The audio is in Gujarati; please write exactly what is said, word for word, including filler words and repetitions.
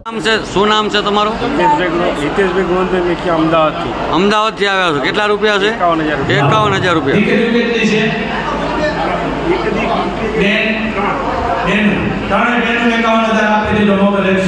નામ છે શું નામ છે તમારું? હિતેશભાઈ ગુણવંતભાઈ મેખી અમદાવાદથી. અમદાવાદથી આવ્યા છો. કેટલા રૂપિયા છે? એકાવન હજાર. એકાવન હજાર રૂપિયા. ત્રણ બેનું એકાવન હજાર આપી દીધો મોકલે